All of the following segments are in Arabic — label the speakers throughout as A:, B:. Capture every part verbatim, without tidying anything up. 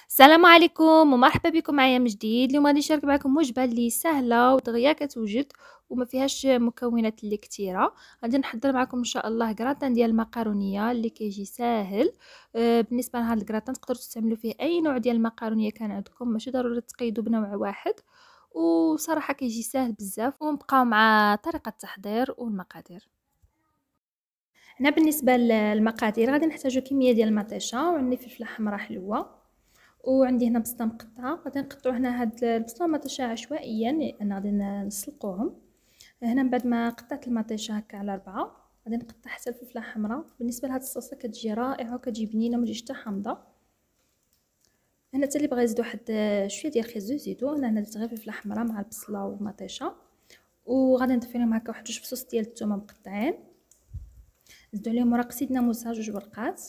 A: السلام عليكم ومرحبا بكم معايا من جديد. اليوم غادي نشارك معكم وجبه اللي سهله ودغيا كتوجد وما فيهاش مكونات اللي كثيره. غادي نحضر معكم ان شاء الله كراتان ديال المقارونيه اللي كيجي ساهل. آه بالنسبه لهذا الكراتان تقدروا تستعملوا فيه اي نوع ديال المقارونيه كان عندكم، ماشي ضروري تقيدوا بنوع واحد، وصراحه كيجي ساهل بزاف. ونبقاو مع طريقه التحضير والمقادير. هنا بالنسبه للمقادير غادي نحتاجو كميه ديال المطيشه، وعندي فلفله حمراء حلوه، وعندي هنا بصله مقطعه. غادي نقطعوا هنا هاد البصله والمطيشه عشوائيا لان غادي نسلقوهم. هنا من بعد ما قطعت المطيشه هكا على ربعه غادي نقطع حتى الفلفله حمراء. بالنسبه لهاد الصلصه كتجي رائعه وكتجي بنينه ما تجيش حتى حامضه. هنا حتى اللي بغى يزيدو واحد شويه ديال الخيزو يزيدو. انا هنا درت غير فلفله حمراء مع البصله والمطيشه، وغادي نضيف لهم هكا واحد جوج فصوص ديال الثومه مقطعين، نزيدو عليهم ورق سيدنا موسى جوج ورقات،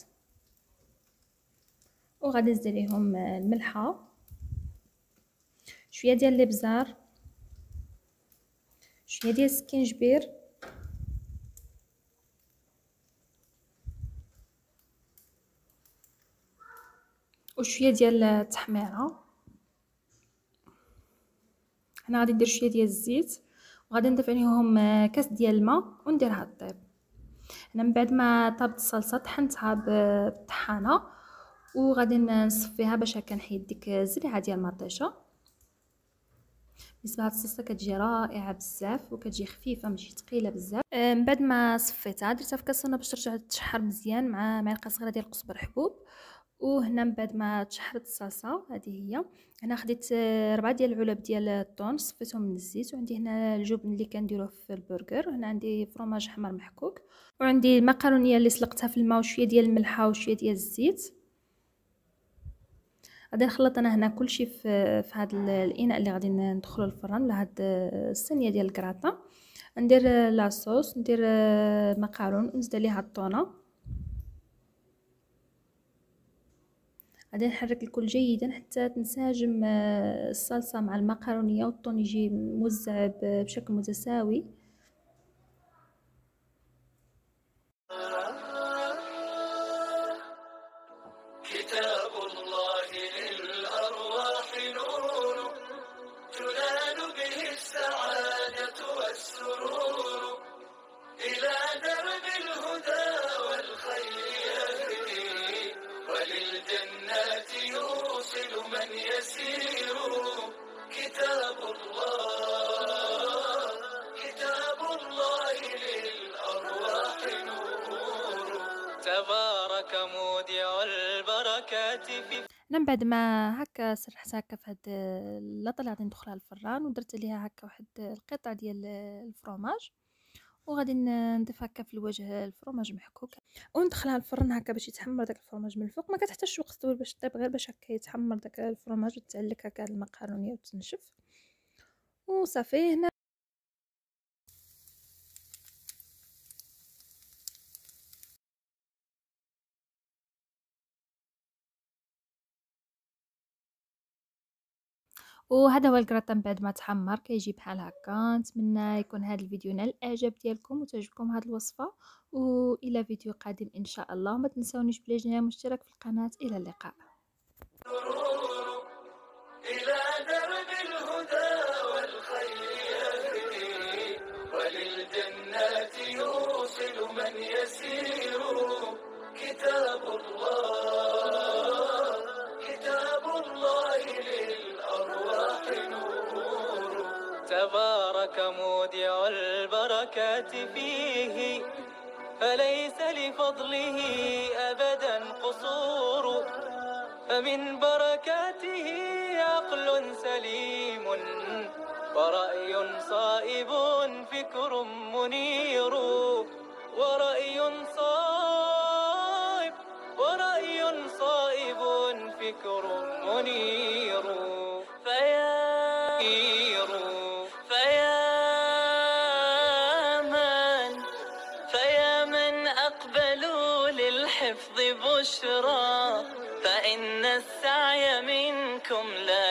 A: وغادي نزيد عليهم الملحه، شويه ديال الابزار، شويه ديال السكينجبير، وشويه ديال التحميره. هنا غادي ندير شويه ديال الزيت، وغادي نضيف عليهم كاس ديال الماء ونديرها طيب. هنا من بعد ما طابت الصلصه طحنتها بالطحانه، وغادي نصفيها باش هكا نحيد ديك الزريعه ديال المطيشه. بالنسبه لهاد الصلصه كتجي رائعه بزاف وكتجي خفيفه ماشي ثقيله بزاف. من بعد ما صفيتها درتها في كاسرونه باش ترجع تشحر مزيان مع معلقه صغيره ديال القزبر حبوب. وهنا من بعد ما تشحرت الصلصه هذه هي. هنا خديت ربعه ديال العلب ديال الطون صفيتهم من الزيت، وعندي هنا الجبن اللي كنديروه في البرجر. هنا عندي فرماج حمر محكوك، وعندي المقرونيه اللي سلقتها في الماء وشويه ديال الملحه وشويه ديال الزيت. غادي نخلط انا هنا كلشي في في هذا الاناء اللي غادي ندخلو الفران ولا هاد الصينيه ديال الكراطه. ندير لاصوص، ندير المقارون ونزيد عليها الطونه. غادي نحرك الكل جيدا حتى تنسجم الصلصه مع المقارونيه والطون يجي موزع بشكل متساوي.
B: كتاب الله للأرواح نور تنال به السعادة والسرور إلى درب الهدى والخير يهدي وللجنات يوصل من يسير. كتاب الله كتاب الله للأرواح نور تبارك مودع البركات في.
A: من بعد ما هكا سرحت هكا في هاد اللاطه اللي غادي ندخلها الفران، ودرت عليها هكا واحد القطعه ديال الفرomاج، وغادي نضيف هكا في الوجه الفرماج محكوك وندخلها الفرن هكا باش يتحمر داك الفرماج من الفوق. ما كتحتاجش وقت طويل باش طيب، غير باش هكا يتحمر داك الفرماج وتعلك هكا المقارونيه وتنشف وصافي. هنا وهذا هو الكراتان بعد ما تحمر كيجي بحال هكا. نتمنى يكون هذا الفيديو نال الاعجاب ديالكم وتعجبكم هذه الوصفه، والى فيديو قادم ان شاء الله. ما تنسونيش بالاعجاب والاشتراك في القناه. الى اللقاء.
B: إلى درب الهدى والخير يهدي وللجنات يوصل من يسير. كتاب الله كتاب الله للأرواح نور تبارك مودع البركات فيه فليس لفضله أبدا قصور. فمن بركاته عقل سليم ورأي صائب فكر منير ورأي صائب ورأي صائب فكر منير. فيا فيا من فيا من أقبلوا للحفظ بشرى، فإن السعي منكم لا